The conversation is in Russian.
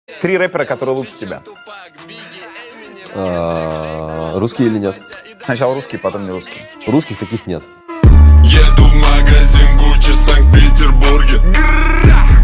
3 рэпера, которые лучше тебя. Русские или нет? Сначала русские, потом не русские. Русских таких нет. Еду в магазин Гуччи в Санкт-Петербурге.